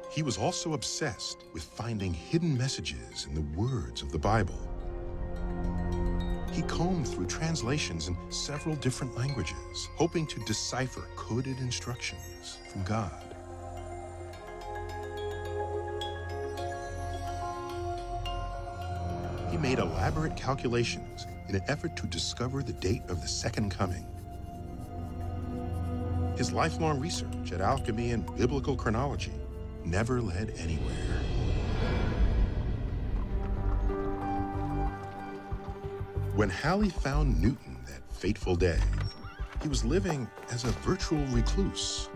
He was also obsessed with finding hidden messages in the words of the Bible. He combed through translations in several different languages, hoping to decipher coded instructions from God. He made elaborate calculations in an effort to discover the date of the Second Coming. His lifelong research at alchemy and biblical chronology never led anywhere. When Halley found Newton that fateful day, he was living as a virtual recluse.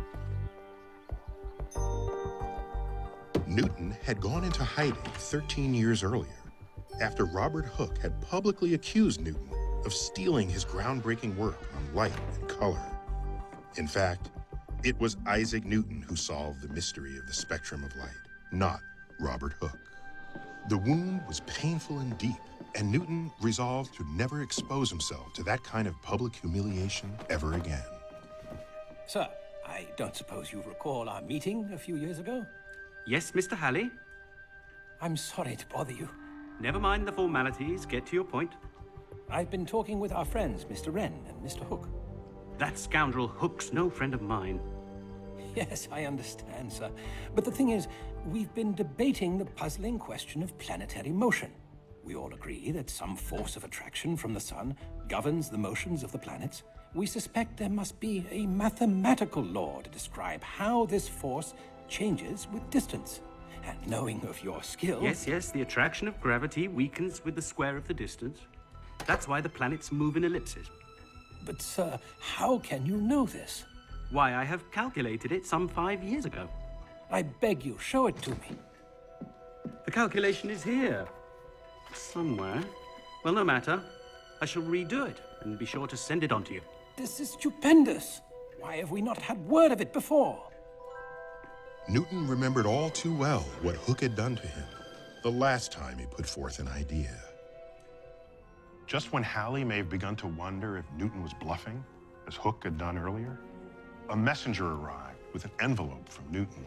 Newton had gone into hiding 13 years earlier, after Robert Hooke had publicly accused Newton of stealing his groundbreaking work on light and color. In fact, it was Isaac Newton who solved the mystery of the spectrum of light, not Robert Hooke. The wound was painful and deep, and Newton resolved to never expose himself to that kind of public humiliation ever again. Sir, I don't suppose you recall our meeting a few years ago? Yes, Mr. Halley? I'm sorry to bother you. Never mind the formalities, get to your point. I've been talking with our friends, Mr. Wren and Mr. Hooke. That scoundrel Hooke's no friend of mine. Yes, I understand, sir. But the thing is, we've been debating the puzzling question of planetary motion. We all agree that some force of attraction from the sun governs the motions of the planets. We suspect there must be a mathematical law to describe how this force changes with distance. And knowing of your skill... Yes, the attraction of gravity weakens with the square of the distance. That's why the planets move in ellipses. But, sir, how can you know this? Why, I have calculated it some 5 years ago. I beg you, show it to me. The calculation is here. Somewhere. Well, no matter. I shall redo it and be sure to send it on to you. This is stupendous. Why have we not had word of it before? Newton remembered all too well what Hooke had done to him the last time he put forth an idea. Just when Halley may have begun to wonder if Newton was bluffing, as Hooke had done earlier, a messenger arrived with an envelope from Newton.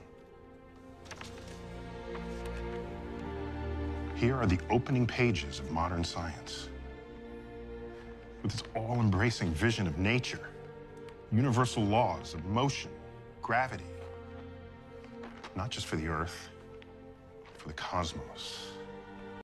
Here are the opening pages of modern science. With its all-embracing vision of nature, universal laws of motion, gravity, not just for the Earth, for the cosmos.